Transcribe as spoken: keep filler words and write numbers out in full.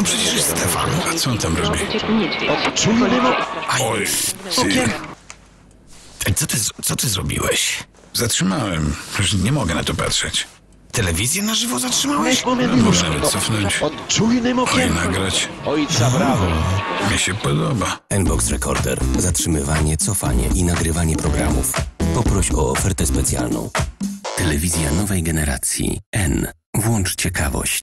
to przecież jest Stefan. A co on tam robi? Czujny mo... Oj, ty. Ej, co ty, co ty zrobiłeś? Zatrzymałem. Już nie mogę na to patrzeć. Telewizję na żywo zatrzymałeś? No, możemy cofnąć. Czujnym Oj, okiem. nagrać. Ojca brawo. Mi się podoba. N-Box Recorder. Zatrzymywanie, cofanie i nagrywanie programów. Poproś o ofertę specjalną. Telewizja nowej generacji. N. Włącz ciekawość.